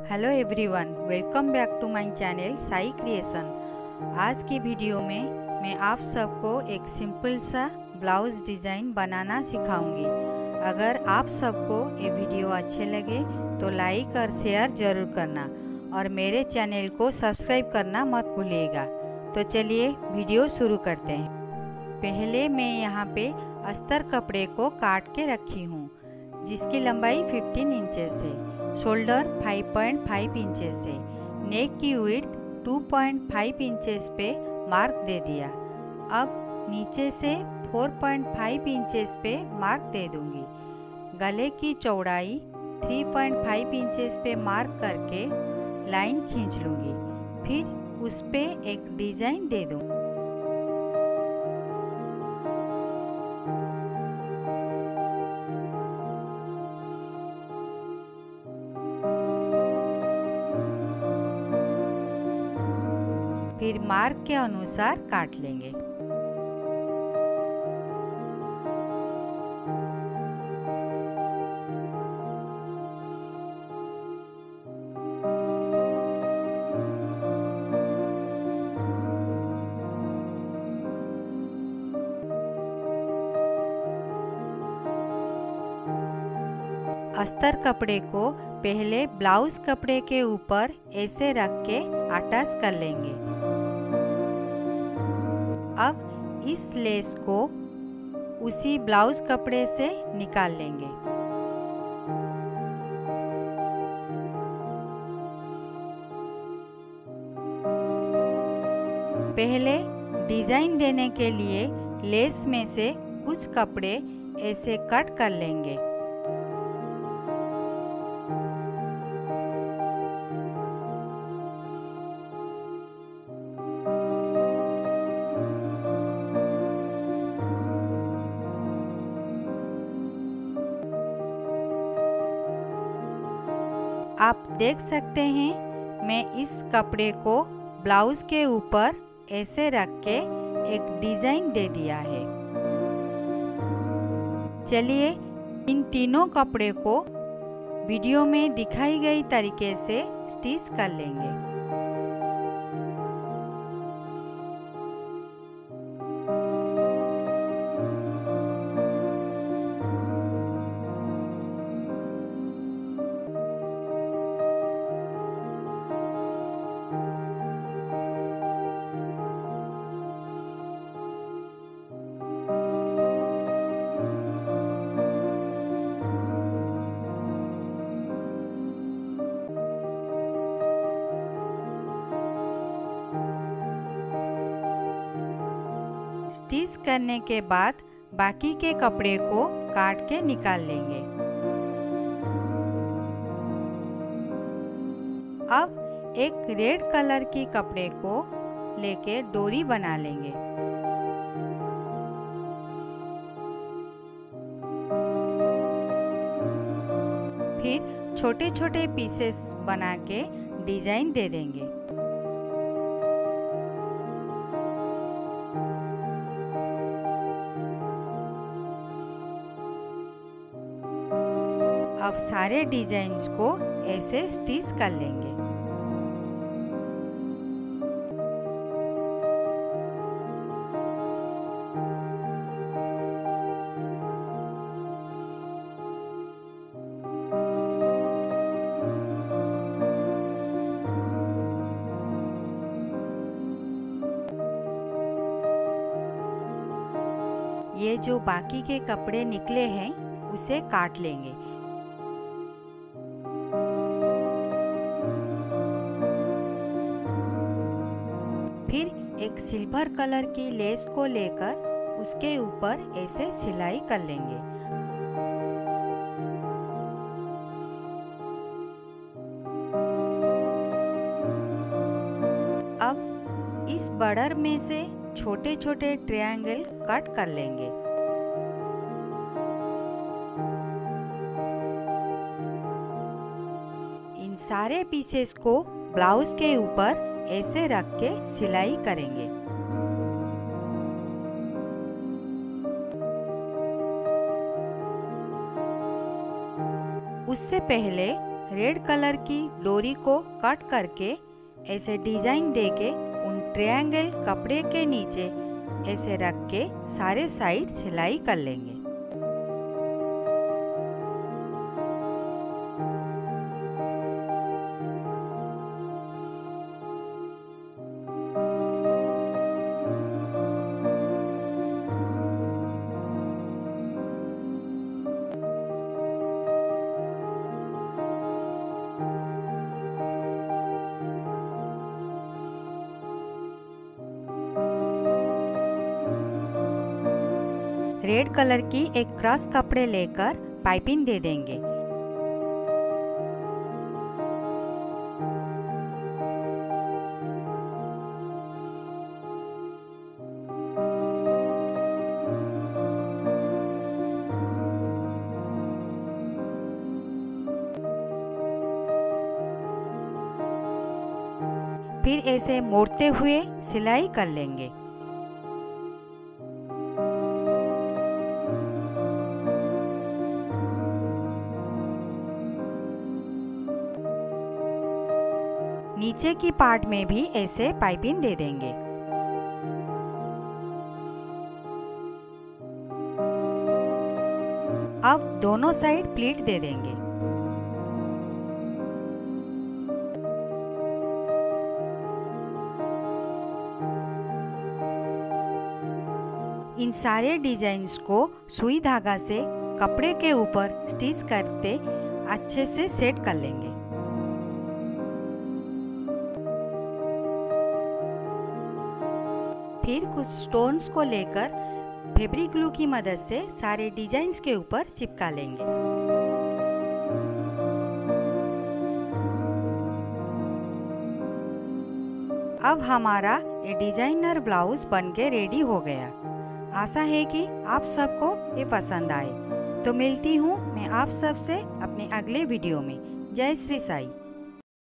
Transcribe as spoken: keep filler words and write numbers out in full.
Hello everyone, welcome back to my channel Sai creation. आज की video में मैं आप सबको एक सिंपल सा ब्लाउज़ डिज़ाइन बनाना सिखाऊंगी। अगर आप सबको ये वीडियो अच्छे लगे तो लाइक और शेयर ज़रूर करना और मेरे चैनल को सब्सक्राइब करना मत भूलिएगा। तो चलिए वीडियो शुरू करते हैं। पहले मैं यहाँ पे अस्तर कपड़े को काट के रखी हूँ, जिसकी लंबाई पंद्रह इंचेस है, शोल्डर पाँच पॉइंट पाँच इंचेस है, नेक की विड्थ दो पॉइंट पाँच इंचेस पे मार्क दे दिया। अब नीचे से चार पॉइंट पाँच इंचेस पे मार्क दे दूंगी। गले की चौड़ाई तीन पॉइंट पाँच इंचेस पे मार्क करके लाइन खींच लूँगी, फिर उस पे एक डिज़ाइन दे दूँगी। फिर मार्क के अनुसार काट लेंगे। अस्तर कपड़े को पहले ब्लाउज कपड़े के ऊपर ऐसे रख के अटैच कर लेंगे। अब इस लेस को उसी ब्लाउज कपड़े से निकाल लेंगे। पहले डिज़ाइन देने के लिए लेस में से कुछ कपड़े ऐसे कट कर लेंगे। आप देख सकते हैं, मैं इस कपड़े को ब्लाउज के ऊपर ऐसे रख के एक डिज़ाइन दे दिया है। चलिए इन तीनों कपड़े को वीडियो में दिखाई गई तरीके से स्टिच कर लेंगे। स्टिच करने के बाद बाकी के कपड़े को काट के निकाल लेंगे। अब एक रेड कलर की कपड़े को लेके डोरी बना लेंगे। फिर छोटे छोटे पीसेस बना के डिजाइन दे देंगे। अब सारे डिजाइन्स को ऐसे स्टिच कर लेंगे। ये जो बाकी के कपड़े निकले हैं उसे काट लेंगे। फिर एक सिल्वर कलर की लेस को लेकर उसके ऊपर ऐसे सिलाई कर लेंगे। अब इस बॉर्डर में से छोटे छोटे ट्रायंगल कट कर लेंगे। इन सारे पीसेस को ब्लाउज के ऊपर ऐसे रख के सिलाई करेंगे। उससे पहले रेड कलर की डोरी को कट करके ऐसे डिजाइन देके उन ट्रायंगल कपड़े के नीचे ऐसे रख के सारे साइड सिलाई कर लेंगे। रेड कलर की एक क्रॉस कपड़े लेकर पाइपिंग दे देंगे। फिर ऐसे मोड़ते हुए सिलाई कर लेंगे। नीचे की पार्ट में भी ऐसे पाइपिंग दे देंगे। अब दोनों साइड प्लीट दे देंगे। इन सारे डिजाइन्स को सुई धागा से कपड़े के ऊपर स्टिच करते अच्छे से सेट कर लेंगे। फिर कुछ स्टोन्स को लेकर फैब्रिक ग्लू की मदद से सारे डिजाइन्स के ऊपर चिपका लेंगे। अब हमारा ये डिजाइनर ब्लाउज बनके रेडी हो गया। आशा है कि आप सबको ये पसंद आए। तो मिलती हूँ मैं आप सबसे अपने अगले वीडियो में। जय श्री साईं।